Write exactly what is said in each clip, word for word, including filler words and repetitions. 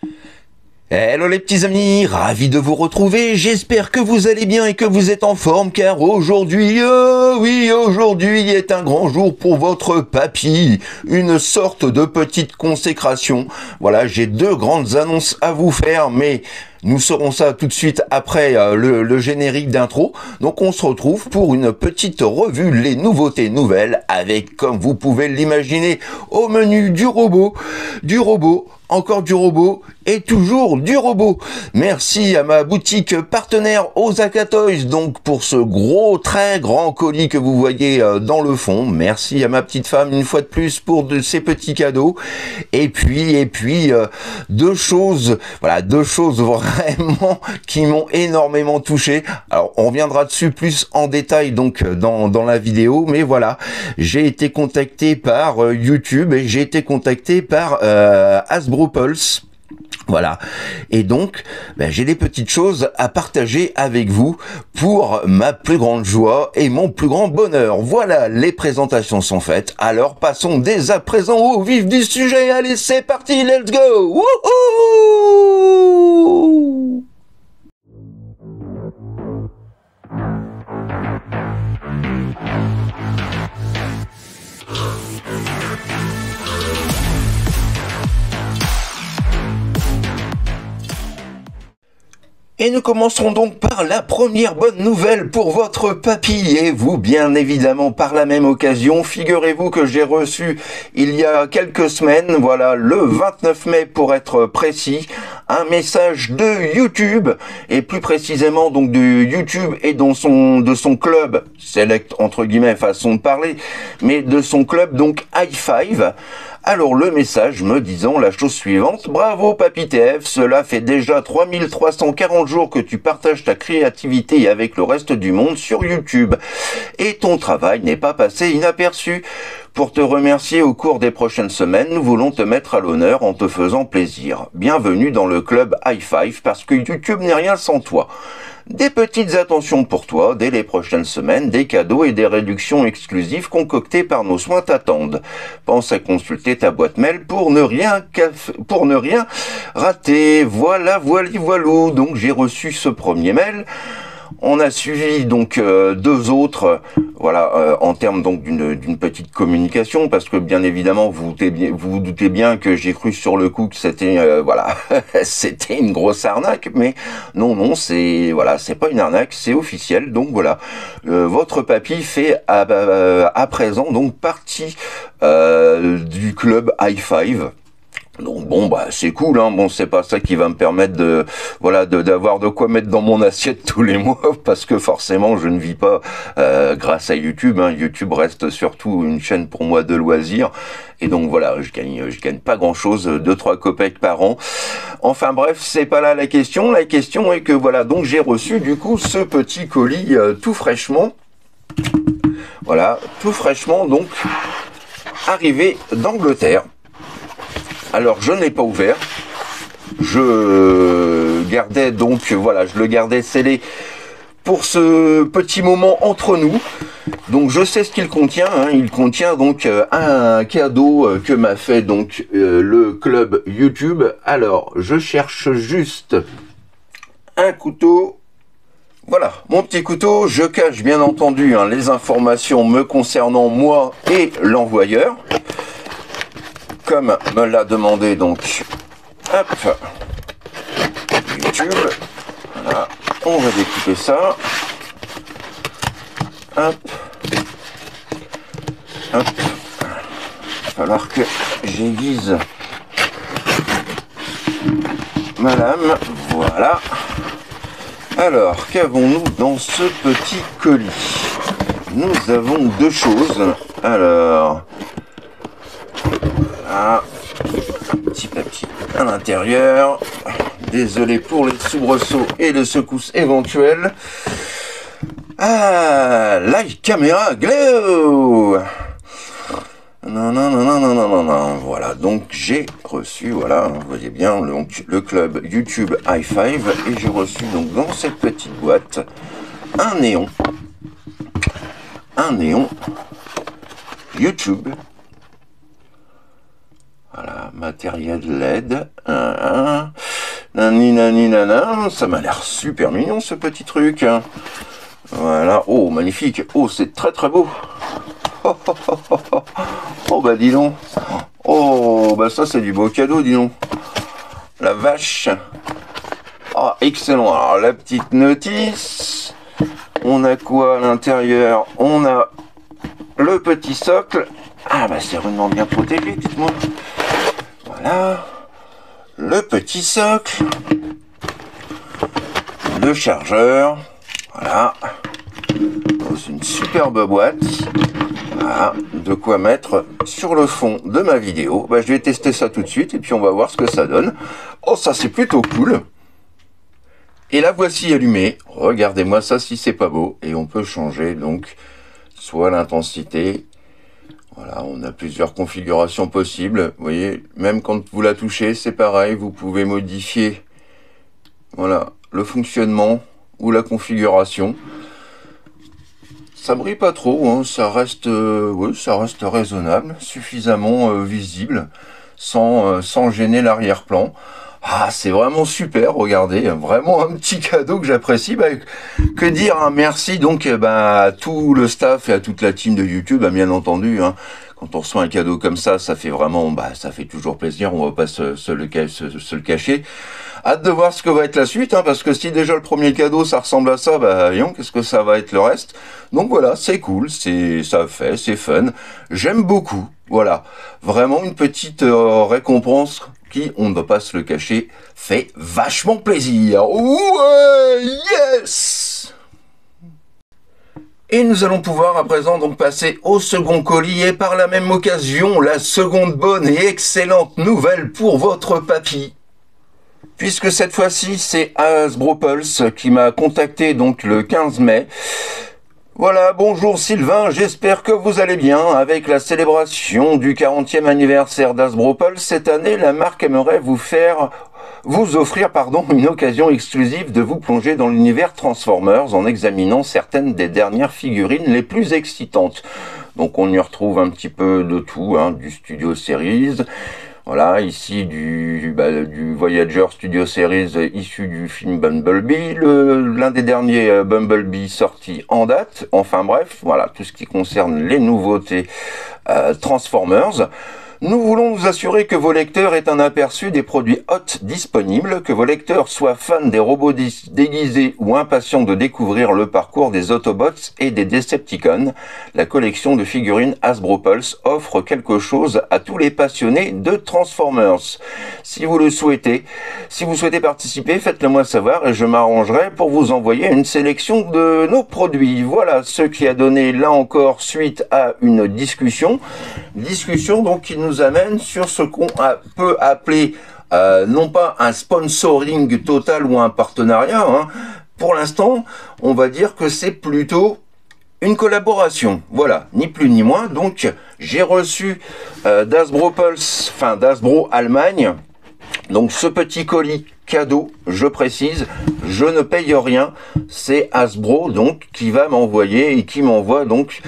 Hello les petits amis, ravi de vous retrouver, j'espère que vous allez bien et que vous êtes en forme car aujourd'hui, euh, oui aujourd'hui est un grand jour pour votre papy, une sorte de petite consécration. Voilà, j'ai deux grandes annonces à vous faire mais nous saurons ça tout de suite après euh, le, le générique d'intro. Donc on se retrouve pour une petite revue, les nouveautés nouvelles avec, comme vous pouvez l'imaginer, au menu du robot, du robot, encore du robot et toujours du robot. Merci à ma boutique partenaire Osaka Toys donc pour ce gros très grand colis que vous voyez euh, dans le fond. Merci à ma petite femme une fois de plus pour de ces petits cadeaux. Et puis et puis euh, deux choses, voilà deux choses vraiment qui m'ont énormément touché. Alors on reviendra dessus plus en détail donc dans dans la vidéo, mais voilà, j'ai été contacté par euh, YouTube et j'ai été contacté par euh, Hasbro Pulse. Voilà, et donc ben, j'ai des petites choses à partager avec vous pour ma plus grande joie et mon plus grand bonheur. Voilà, les présentations sont faites, alors passons dès à présent au vif du sujet. Allez, c'est parti, let's go. Wouhou! Et nous commencerons donc par la première bonne nouvelle pour votre papy et vous, bien évidemment, par la même occasion. Figurez-vous que j'ai reçu il y a quelques semaines, voilà, le vingt-neuf mai pour être précis, un message de YouTube, et plus précisément donc de YouTube et dans son, de son club, select entre guillemets façon de parler, mais de son club donc High Five. Alors le message me disant la chose suivante: bravo Papy T F, cela fait déjà trois mille trois cent quarante jours que tu partages ta créativité avec le reste du monde sur YouTube et ton travail n'est pas passé inaperçu. Pour te remercier au cours des prochaines semaines, nous voulons te mettre à l'honneur en te faisant plaisir. Bienvenue dans le club High Five parce que YouTube n'est rien sans toi. Des petites attentions pour toi dès les prochaines semaines, des cadeaux et des réductions exclusives concoctées par nos soins t'attendent. Pense à consulter ta boîte mail pour ne rien pour ne rien rater. Voilà, voilà, voilou. Donc j'ai reçu ce premier mail. On a suivi donc euh, deux autres, voilà, euh, en termes donc d'une d'une petite communication, parce que bien évidemment vous vous doutez bien, vous, vous doutez bien que j'ai cru sur le coup que c'était euh, voilà, c'était une grosse arnaque, mais non non c'est voilà c'est pas une arnaque, c'est officiel. Donc voilà, euh, votre papy fait à, à, à présent donc partie euh, du club High Five. Donc bon bah c'est cool hein, bon c'est pas ça qui va me permettre de voilà de d'avoir de quoi mettre dans mon assiette tous les mois parce que forcément je ne vis pas euh, grâce à YouTube hein. YouTube reste surtout une chaîne pour moi de loisirs et donc voilà je gagne je gagne pas grand chose, deux trois copecs par an. Enfin bref, c'est pas là la question, la question est que voilà donc j'ai reçu du coup ce petit colis euh, tout fraîchement, voilà tout fraîchement donc arrivé d'Angleterre. Alors je ne l'ai pas ouvert, je gardais donc, voilà, je le gardais scellé pour ce petit moment entre nous. Donc je sais ce qu'il contient, hein. Il contient donc un cadeau que m'a fait donc euh, le club YouTube. Alors je cherche juste un couteau. Voilà, mon petit couteau, je cache bien entendu hein, les informations me concernant moi et l'envoyeur. Comme me l'a demandé donc, hop, YouTube, voilà, on va découper ça, hop, hop, il va falloir que j'aiguise ma lame, voilà. Alors, qu'avons-nous dans ce petit colis? Nous avons deux choses, alors... Ah, un petit papier à l'intérieur. Désolé pour les soubresauts et les secousses éventuelles. Ah, Live Camera Glow. Non, non, non, non, non, non, non, non. Voilà, donc j'ai reçu, voilà, vous voyez bien, le, le club YouTube High Five. Et j'ai reçu donc dans cette petite boîte un néon. Un néon YouTube. Voilà, matériel L E D, un, un, Nanani nanana, ça m'a l'air super mignon ce petit truc. Voilà, oh magnifique, oh c'est très très beau. Oh, oh, oh, oh, oh. Oh bah dis donc. Oh bah ça c'est du beau cadeau, dis donc. La vache. Oh excellent, alors la petite notice. On a quoi à l'intérieur? On a le petit socle. Ah bah c'est rudement bien protégé, dites-moi. Voilà. Le petit socle. Le chargeur. Voilà. Dans une superbe boîte. Voilà. De quoi mettre sur le fond de ma vidéo. Bah, je vais tester ça tout de suite et puis on va voir ce que ça donne. Oh, ça c'est plutôt cool. Et la voici allumée. Regardez-moi ça si c'est pas beau. Et on peut changer donc soit l'intensité. Voilà, on a plusieurs configurations possibles. Vous voyez, même quand vous la touchez, c'est pareil. Vous pouvez modifier, voilà, le fonctionnement ou la configuration. Ça brille pas trop, hein, ça reste, euh, oui, ça reste raisonnable, suffisamment euh, visible, sans, euh, sans gêner l'arrière-plan. Ah, c'est vraiment super, regardez, vraiment un petit cadeau que j'apprécie. Bah, que dire, hein, merci donc bah, à tout le staff et à toute la team de YouTube, hein, bien entendu. Hein. Quand on reçoit un cadeau comme ça, ça fait vraiment, bah, ça fait toujours plaisir, on va pas se, se, le, se, se le cacher. Hâte de voir ce que va être la suite, hein, parce que si déjà le premier cadeau ça ressemble à ça, bah voyons, qu'est-ce que ça va être le reste. Donc voilà, c'est cool, c'est ça fait, c'est fun, j'aime beaucoup, voilà. Vraiment une petite euh, récompense qui, on ne va pas se le cacher, fait vachement plaisir. Ouais, yes! Et nous allons pouvoir à présent donc passer au second colis et par la même occasion, la seconde bonne et excellente nouvelle pour votre papy. Puisque cette fois-ci, c'est Hasbro Pulse qui m'a contacté donc le quinze mai. Voilà, bonjour Sylvain, j'espère que vous allez bien. Avec la célébration du quarantième anniversaire d'Hasbro Pulse, cette année, la marque aimerait vous faire, vous offrir, pardon, une occasion exclusive de vous plonger dans l'univers Transformers en examinant certaines des dernières figurines les plus excitantes. Donc on y retrouve un petit peu de tout, hein, du Studio Series. Voilà, ici du, bah, du Voyager Studio Series issu du film Bumblebee, l'un des derniers Bumblebee sortis en date. Enfin bref, voilà, tout ce qui concerne les nouveautés euh, Transformers. Nous voulons nous assurer que vos lecteurs aient un aperçu des produits hot disponibles, que vos lecteurs soient fans des robots déguisés ou impatients de découvrir le parcours des Autobots et des Decepticons. La collection de figurines Hasbro Pulse offre quelque chose à tous les passionnés de Transformers. Si vous le souhaitez, si vous souhaitez participer, faites-le moi savoir et je m'arrangerai pour vous envoyer une sélection de nos produits. Voilà ce qui a donné là encore suite à une discussion. Discussion donc qui nous amène sur ce qu'on peut appeler euh, non pas un sponsoring total ou un partenariat. Hein. Pour l'instant, on va dire que c'est plutôt une collaboration. Voilà, ni plus ni moins. Donc, j'ai reçu euh, d'Hasbro Pulse, enfin d'Hasbro Allemagne, donc ce petit colis cadeau, je précise, je ne paye rien, c'est Hasbro donc qui va m'envoyer et qui m'envoie donc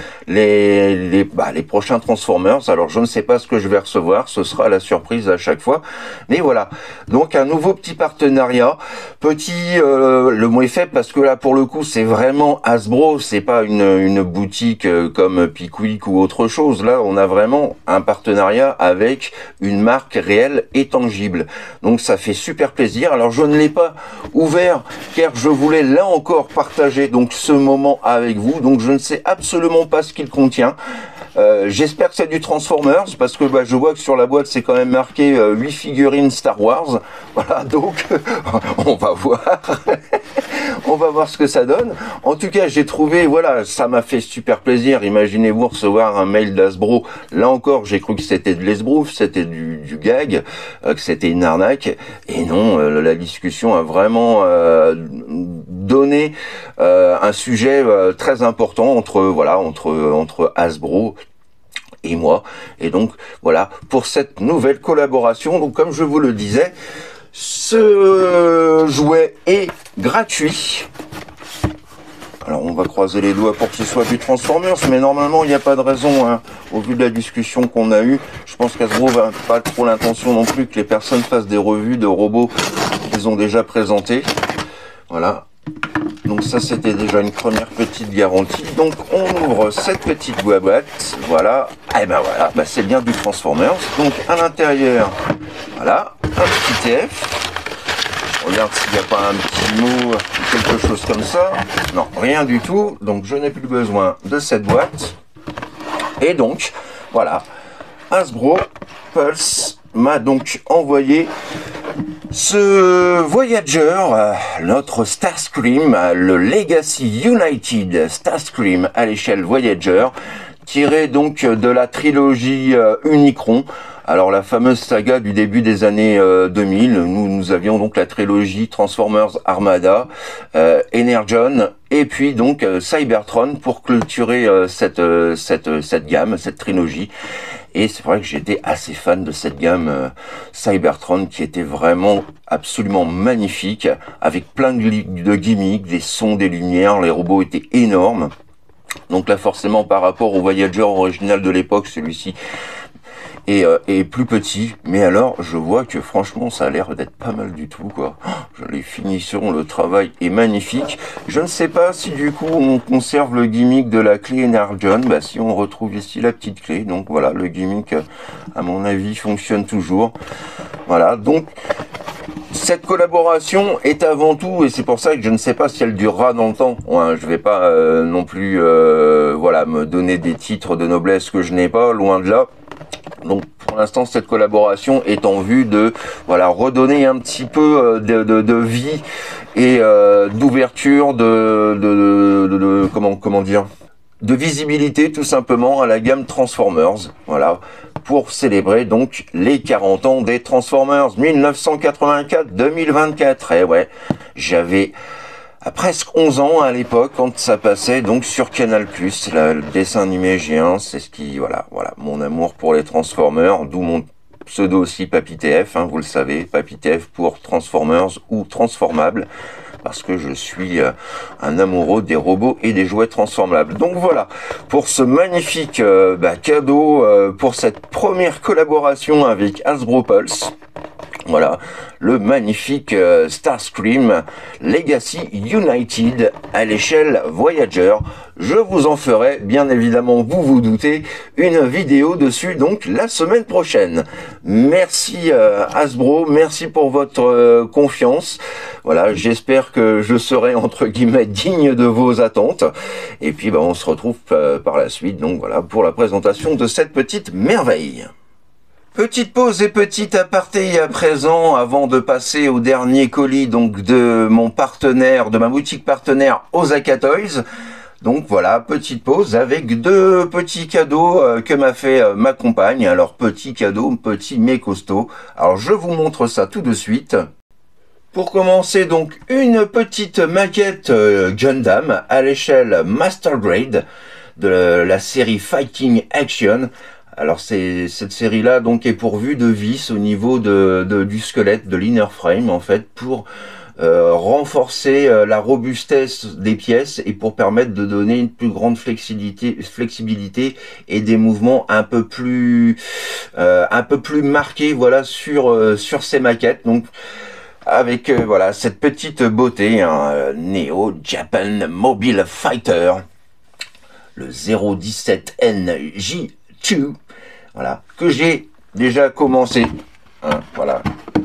les les, bah, les prochains Transformers. Alors je ne sais pas ce que je vais recevoir, ce sera la surprise à chaque fois, mais voilà. Donc un nouveau petit partenariat, petit, euh, le mot est fait parce que là pour le coup c'est vraiment Hasbro, c'est pas une une boutique euh, comme Pickwick ou autre chose. Là on a vraiment un partenariat avec une marque réelle et tangible. Donc ça fait super plaisir. Alors je ne l'ai pas ouvert car je voulais là encore partager donc ce moment avec vous. Donc je ne sais absolument pas ce qu'il contient. Euh, J'espère que c'est du Transformers parce que bah, je vois que sur la boîte c'est quand même marqué euh, huit figurines Star Wars. Voilà, donc on va voir. On va voir ce que ça donne. En tout cas, j'ai trouvé, voilà, ça m'a fait super plaisir. Imaginez-vous recevoir un mail d'Hasbro. Là encore, j'ai cru que c'était de l'esbrouf, c'était du, du gag, euh, que c'était une arnaque. Et non, euh, la discussion a vraiment euh, donné euh, un sujet euh, très important entre, voilà, entre, entre Hasbro et moi. Et donc, voilà, pour cette nouvelle collaboration. Donc, comme je vous le disais, ce jouet est gratuit. Alors on va croiser les doigts pour que ce soit du Transformers, mais normalement il n'y a pas de raison, hein, au vu de la discussion qu'on a eue. Je pense qu'Hasbro n'a pas trop l'intention non plus que les personnes fassent des revues de robots qu'ils les ont déjà présentés. Voilà. Donc ça, c'était déjà une première petite garantie. Donc on ouvre cette petite boîte. Voilà. Et ben voilà, bah, c'est bien du Transformers. Donc à l'intérieur, voilà, un petit T F. Je regarde s'il n'y a pas un petit mot ou quelque chose comme ça. Non, rien du tout. Donc je n'ai plus besoin de cette boîte. Et donc, voilà. Hasbro Pulse m'a donc envoyé ce Voyager, euh, notre Starscream, euh, le Legacy United Starscream à l'échelle Voyager, tiré donc de la trilogie euh, Unicron. Alors la fameuse saga du début des années euh, deux mille, nous, nous avions donc la trilogie Transformers Armada, euh, Energon, et puis donc euh, Cybertron pour clôturer euh, cette, euh, cette, cette gamme, cette trilogie. Et c'est vrai que j'étais assez fan de cette gamme euh, Cybertron qui était vraiment absolument magnifique, avec plein de, de gimmicks, des sons, des lumières, les robots étaient énormes. Donc là forcément par rapport au Voyager original de l'époque, celui-ci est, euh, est plus petit. Mais alors je vois que franchement ça a l'air d'être pas mal du tout quoi. Les finitions, le travail est magnifique. Je ne sais pas si du coup on conserve le gimmick de la clé Energon. Bah si on retrouve ici la petite clé. Donc voilà, le gimmick à mon avis fonctionne toujours. Voilà, donc cette collaboration est avant tout, et c'est pour ça que je ne sais pas si elle durera dans le temps. Ouais, je vais pas euh, non plus euh, voilà, me donner des titres de noblesse que je n'ai pas, loin de là. Donc pour l'instant cette collaboration est en vue de voilà redonner un petit peu de, de, de vie et euh, d'ouverture de, de, de, de comment comment dire de visibilité tout simplement à la gamme Transformers. Voilà, pour célébrer donc les quarante ans des Transformers mille neuf cent quatre-vingt-quatre deux mille vingt-quatre. Et ouais, j'avais à presque onze ans à l'époque quand ça passait donc sur Canal plus, le dessin animé géant, c'est ce qui, voilà, voilà, mon amour pour les Transformers, d'où mon pseudo aussi Papy T F, hein, vous le savez, Papy T F pour Transformers ou Transformables, parce que je suis euh, un amoureux des robots et des jouets transformables. Donc voilà, pour ce magnifique euh, bah, cadeau, euh, pour cette première collaboration avec Hasbro Pulse. Voilà, le magnifique euh, Starscream Legacy United à l'échelle Voyager. Je vous en ferai, bien évidemment, vous vous doutez, une vidéo dessus, donc, la semaine prochaine. Merci euh, Hasbro, merci pour votre euh, confiance. Voilà, j'espère que je serai, entre guillemets, digne de vos attentes. Et puis, bah, on se retrouve euh, par la suite, donc voilà, pour la présentation de cette petite merveille. Petite pause et petit aparté à présent avant de passer au dernier colis donc de mon partenaire, de ma boutique partenaire Osaka Toys. Donc voilà, petite pause avec deux petits cadeaux euh, que m'a fait euh, ma compagne. Alors petit cadeau, petit mais costaud. Alors je vous montre ça tout de suite. Pour commencer donc une petite maquette euh, Gundam à l'échelle Master Grade de la série Fighting Action. Alors c'est cette série-là donc est pourvue de vis au niveau de, de du squelette, de l'inner frame en fait, pour euh, renforcer euh, la robustesse des pièces et pour permettre de donner une plus grande flexibilité, flexibilité et des mouvements un peu plus euh, un peu plus marqués voilà sur euh, sur ces maquettes. Donc avec euh, voilà cette petite beauté, hein, Neo Japan Mobile Fighter, le zéro dix-sept N J deux. Voilà, que j'ai déjà commencé, hein, voilà,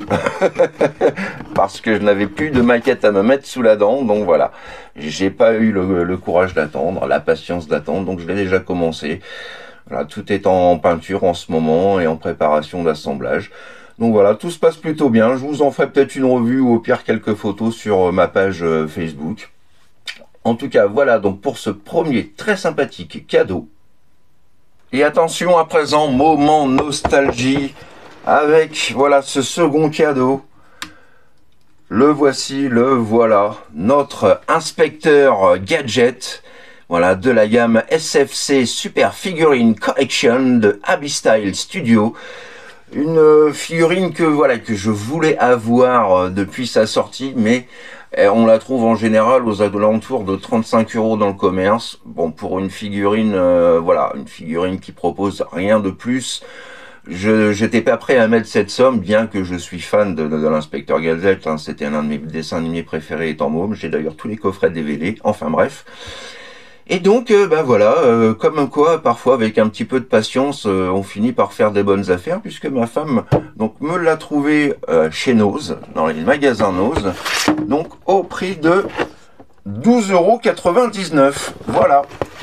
parce que je n'avais plus de maquette à me mettre sous la dent, donc voilà, j'ai pas eu le, le courage d'attendre, la patience d'attendre, donc je l'ai déjà commencé. Voilà, tout est en peinture en ce moment et en préparation d'assemblage. Donc voilà, tout se passe plutôt bien. Je vous en ferai peut-être une revue ou au pire quelques photos sur ma page Facebook. En tout cas, voilà donc pour ce premier très sympathique cadeau. Et attention à présent, moment nostalgie, avec voilà ce second cadeau. Le voici, le voilà, notre inspecteur gadget, voilà, de la gamme S F C Super Figurine Collection de Abby-Style Studio. Une figurine que voilà que je voulais avoir depuis sa sortie, mais on la trouve en général aux alentours de trente-cinq euros dans le commerce. Bon, pour une figurine, euh, voilà, une figurine qui propose rien de plus, je j'étais pas prêt à mettre cette somme, bien que je suis fan de, de, de l'inspecteur Gadget, hein, c'était un de mes dessins animés préférés étant môme, j'ai d'ailleurs tous les coffrets D V D, enfin bref. Et donc, euh, ben voilà, euh, comme quoi, parfois, avec un petit peu de patience, euh, on finit par faire des bonnes affaires, puisque ma femme donc me l'a trouvé euh, chez Nose, dans les magasins Nose, donc au prix de douze euros quatre-vingt-dix-neuf, voilà.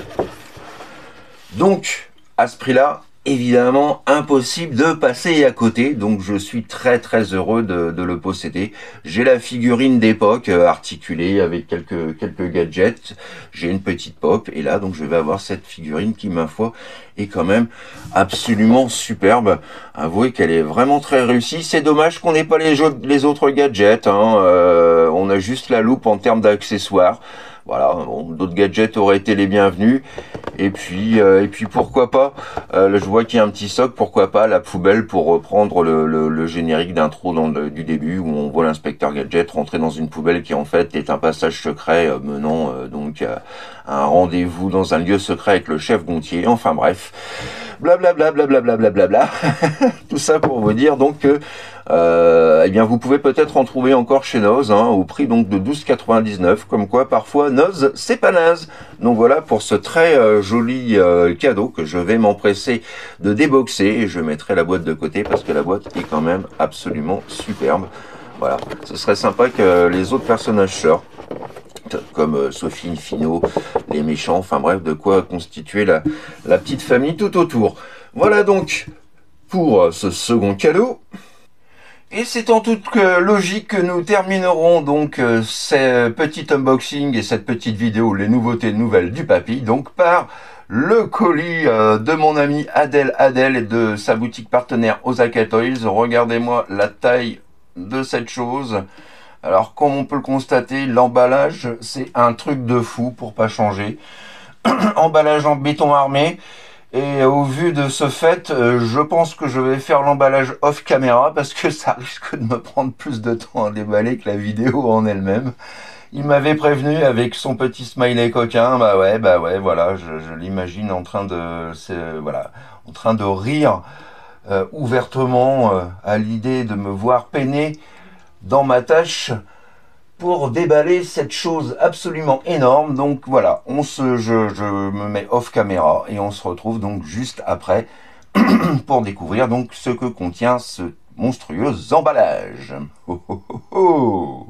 Donc, à ce prix-là, évidemment, impossible de passer à côté, donc je suis très très heureux de, de le posséder. J'ai la figurine d'époque euh, articulée avec quelques quelques gadgets, j'ai une petite pop, et là, donc je vais avoir cette figurine qui, ma foi, est quand même absolument superbe. Avouez qu'elle est vraiment très réussie. C'est dommage qu'on n'ait pas les, jeux, les autres gadgets, hein. Euh, on a juste la loupe en termes d'accessoires. Voilà, bon, d'autres gadgets auraient été les bienvenus. Et puis, euh, et puis pourquoi pas, euh, je vois qu'il y a un petit socle, pourquoi pas la poubelle pour reprendre le, le, le générique d'intro du début où on voit l'inspecteur Gadget rentrer dans une poubelle qui en fait est un passage secret euh, menant euh, donc à un rendez-vous dans un lieu secret avec le chef Gontier. Enfin bref, blablabla, blablabla, blablabla. Tout ça pour vous dire donc que Euh, eh bien, vous pouvez peut-être en trouver encore chez Nose, hein, au prix donc de douze quatre-vingt-dix-neuf, comme quoi parfois Nose c'est pas naze. Donc voilà pour ce très euh, joli euh, cadeau que je vais m'empresser de déboxer, et je mettrai la boîte de côté parce que la boîte est quand même absolument superbe. Voilà, ce serait sympa que les autres personnages sortent, comme euh, Sophie, Fino, les méchants, enfin bref, de quoi constituer la, la petite famille tout autour. Voilà donc pour euh, ce second cadeau. Et c'est en toute logique que nous terminerons donc euh, ce petit unboxing et cette petite vidéo, les nouveautés nouvelles du papy, donc par le colis euh, de mon ami Adèle Adèle et de sa boutique partenaire Osaka Toys. Regardez-moi la taille de cette chose. Alors comme on peut le constater, l'emballage c'est un truc de fou pour pas changer. Emballage en béton armé. Et au vu de ce fait, euh, je pense que je vais faire l'emballage off caméra parce que ça risque de me prendre plus de temps à déballer que la vidéo en elle-même. Il m'avait prévenu avec son petit smiley coquin, bah ouais, bah ouais, voilà, je, je l'imagine en train de, voilà, en train de rire euh, ouvertement euh, à l'idée de me voir peiner dans ma tâche pour déballer cette chose absolument énorme. Donc voilà, on se, je, je me mets off caméra et on se retrouve donc juste après pour découvrir donc ce que contient ce monstrueux emballage. Oh, oh, oh, oh.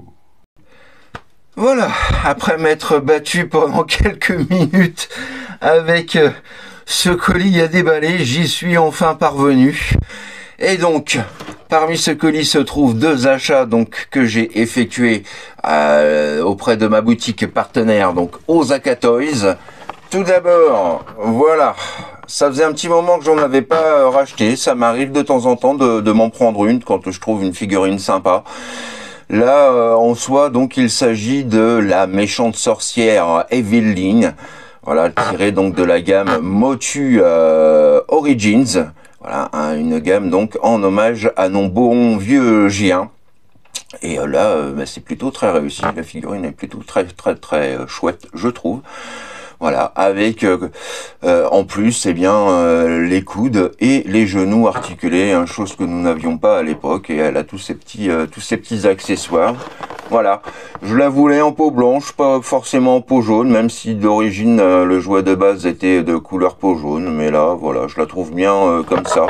Voilà, après m'être battu pendant quelques minutes avec euh, ce colis à déballer, j'y suis enfin parvenu. Et donc, parmi ce colis se trouvent deux achats donc que j'ai effectués euh, auprès de ma boutique partenaire, donc Osaka Toys. Tout d'abord, voilà, ça faisait un petit moment que j'en avais pas racheté. Ça m'arrive de temps en temps de, de m'en prendre une quand je trouve une figurine sympa. Là, euh, en soi, donc il s'agit de la méchante sorcière Evil-Lyn, voilà, tirée donc de la gamme Motu euh, Origins. Voilà, hein, une gamme donc en hommage à nos bons vieux géants. Et euh, là, euh, bah, c'est plutôt très réussi. La figurine est plutôt très très très euh, chouette, je trouve. Voilà, avec euh, euh, en plus, eh bien, euh, les coudes et les genoux articulés, hein, chose que nous n'avions pas à l'époque. Et elle a tous ces petits euh, tous ces petits accessoires. Voilà, je la voulais en peau blanche, pas forcément en peau jaune, même si d'origine euh, le jouet de base était de couleur peau jaune, mais là, voilà, je la trouve bien euh, comme ça.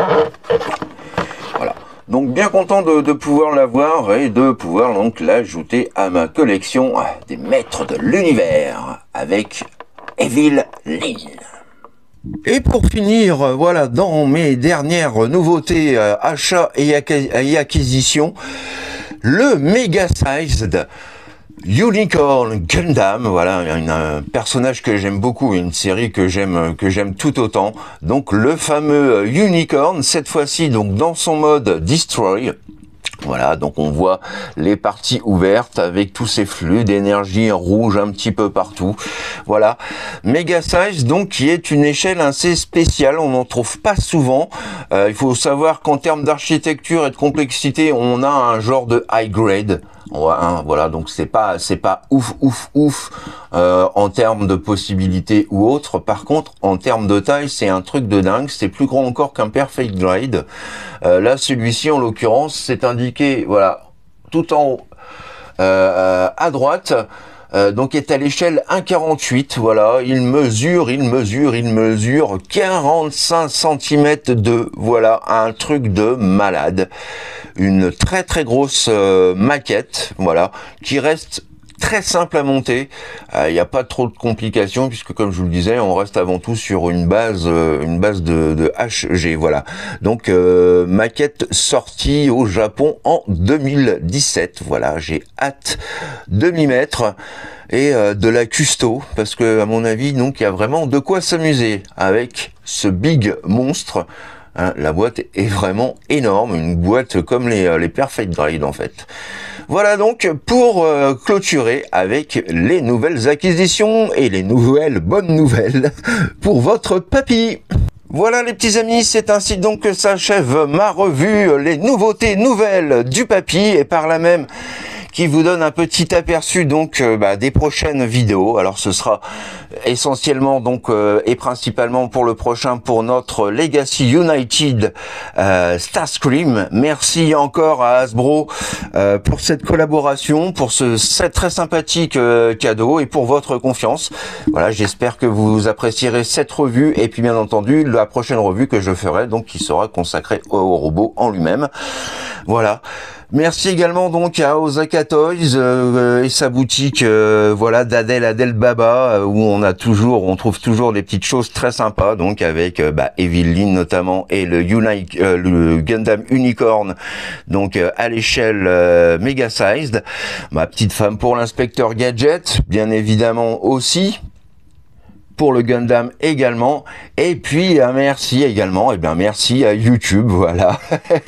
Voilà, donc bien content de, de pouvoir l'avoir et de pouvoir donc l'ajouter à ma collection des maîtres de l'univers avec Evil-Lyn. Et pour finir, voilà, dans mes dernières nouveautés, euh, achats et, et acquisitions, le Mega Sized Unicorn Gundam, voilà, un, un personnage que j'aime beaucoup, une série que j'aime que j'aime tout autant. Donc le fameux Unicorn, cette fois-ci donc dans son mode Destroy. Voilà, donc on voit les parties ouvertes avec tous ces flux d'énergie rouge un petit peu partout. Voilà, Mega Size donc qui est une échelle assez spéciale, on n'en trouve pas souvent. Euh, il faut savoir qu'en termes d'architecture et de complexité, on a un genre de high grade. Voilà, donc c'est pas c'est pas ouf ouf ouf euh, en termes de possibilités ou autre. Par contre, en termes de taille, c'est un truc de dingue. C'est plus grand encore qu'un Perfect Grade. Euh, là, celui-ci, en l'occurrence, c'est indiqué, voilà, tout en haut euh, à droite. Euh, donc est à l'échelle un virgule quarante-huit, voilà, il mesure, il mesure, il mesure quarante-cinq centimètres de, voilà, un truc de malade. Une très très grosse euh, maquette, voilà, qui reste très simple à monter. Il euh, n'y a pas trop de complications puisque, comme je vous le disais, on reste avant tout sur une base, euh, une base de, de H G. Voilà. Donc euh, maquette sortie au Japon en deux mille dix-sept. Voilà, j'ai hâte de m'y mettre et euh, de la custo parce que, à mon avis, donc il y a vraiment de quoi s'amuser avec ce big monstre. Hein, la boîte est vraiment énorme, une boîte comme les, les Perfect Grade en fait. Voilà donc pour euh, clôturer avec les nouvelles acquisitions et les nouvelles bonnes nouvelles pour votre papy. Voilà les petits amis, c'est ainsi donc que s'achève ma revue, les nouveautés nouvelles du papy et par là même qui vous donne un petit aperçu donc euh, bah, des prochaines vidéos. Alors ce sera essentiellement donc euh, et principalement pour le prochain pour notre Legacy United euh, Starscream. Merci encore à Hasbro euh, pour cette collaboration, pour ce set très sympathique euh, cadeau et pour votre confiance. Voilà, j'espère que vous apprécierez cette revue et puis bien entendu la prochaine revue que je ferai donc qui sera consacrée au robot en lui-même. Voilà. Merci également donc à Osaka Toys euh, et sa boutique euh, voilà d'Adel Adel Baba euh, où on a toujours on trouve toujours des petites choses très sympas donc avec euh, bah, Evelyn notamment et le, Uni euh, le Gundam Unicorn donc euh, à l'échelle euh, Mega Sized. Ma petite femme pour l'inspecteur Gadget bien évidemment aussi. Pour le Gundam également, et puis un merci également, et bien merci à YouTube, voilà.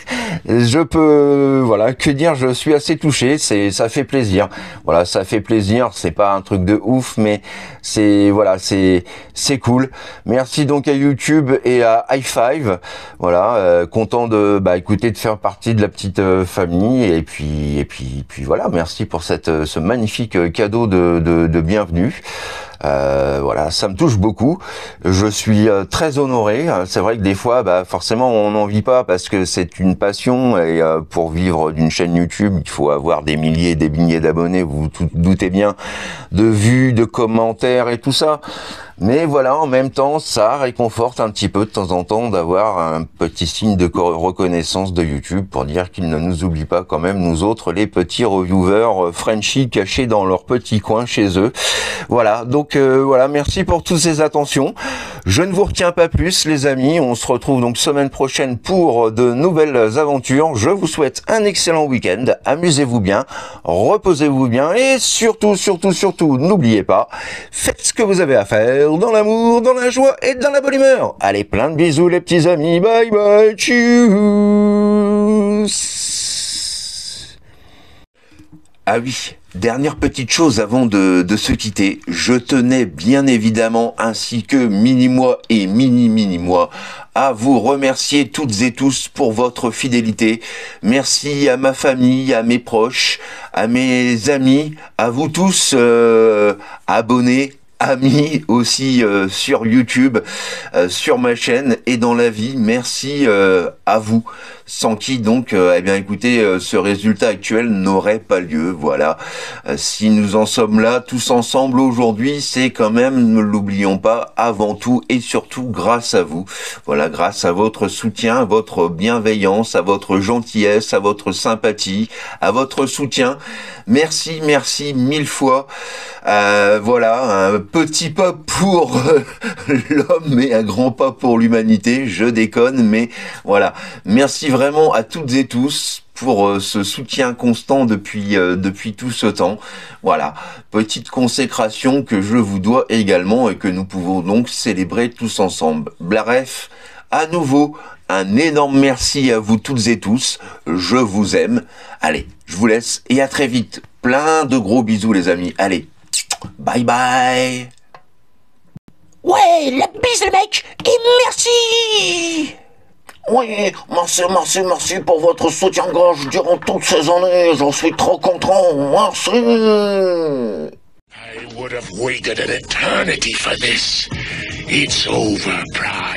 Je peux, voilà, que dire, je suis assez touché, c'est, ça fait plaisir, voilà, ça fait plaisir, c'est pas un truc de ouf, mais c'est, voilà, c'est, c'est cool. Merci donc à YouTube et à High Five, voilà, euh, content de, bah, écoutez, de faire partie de la petite euh, famille, et puis, et puis, puis voilà, merci pour cette, ce magnifique cadeau de, de, de bienvenue. Euh, voilà, ça me touche beaucoup. Je suis euh, très honoré. C'est vrai que des fois, bah, forcément, on n'en vit pas parce que c'est une passion et euh, pour vivre d'une chaîne YouTube, il faut avoir des milliers, des milliers d'abonnés. Vous vous doutez bien, de vues, de commentaires et tout ça. Mais voilà, en même temps, ça réconforte un petit peu de temps en temps d'avoir un petit signe de reconnaissance de YouTube pour dire qu'il ne nous oublie pas quand même, nous autres, les petits reviewers Frenchie cachés dans leur petit coin chez eux. Voilà, donc euh, voilà, merci pour toutes ces attentions. Je ne vous retiens pas plus, les amis. On se retrouve donc semaine prochaine pour de nouvelles aventures. Je vous souhaite un excellent week-end. Amusez-vous bien, reposez-vous bien et surtout, surtout, surtout, n'oubliez pas, faites ce que vous avez à faire dans l'amour, dans la joie et dans la bonne humeur. Allez, plein de bisous les petits amis. Bye bye, tchuss. Ah oui, dernière petite chose avant de, de se quitter. Je tenais bien évidemment, ainsi que mini-moi et mini-mini-moi, à vous remercier toutes et tous pour votre fidélité. Merci à ma famille, à mes proches, à mes amis, à vous tous euh, abonnés, amis aussi euh, sur YouTube, euh, sur ma chaîne et dans la vie. Merci euh, à vous, sans qui donc, euh, eh bien écoutez, euh, ce résultat actuel n'aurait pas lieu. Voilà, euh, si nous en sommes là tous ensemble aujourd'hui, c'est quand même, ne l'oublions pas, avant tout et surtout grâce à vous. Voilà, grâce à votre soutien, à votre bienveillance, à votre gentillesse, à votre sympathie, à votre soutien. Merci, merci mille fois. Euh, voilà, un petit pas pour l'homme et un grand pas pour l'humanité. Je déconne, mais voilà. Merci vraiment à toutes et tous pour euh, ce soutien constant depuis euh, depuis tout ce temps. Voilà, petite consécration que je vous dois également et que nous pouvons donc célébrer tous ensemble. Bref, à nouveau, Un énorme merci à vous toutes et tous. Je vous aime. Allez, je vous laisse et à très vite. Plein de gros bisous les amis. Allez, bye bye. Ouais, la bise le mec, et merci. Oui, merci, merci, merci pour votre soutien-gorge durant toutes ces années. J'en suis trop content. Merci. I would have waited an eternity for this. It's over, Pride.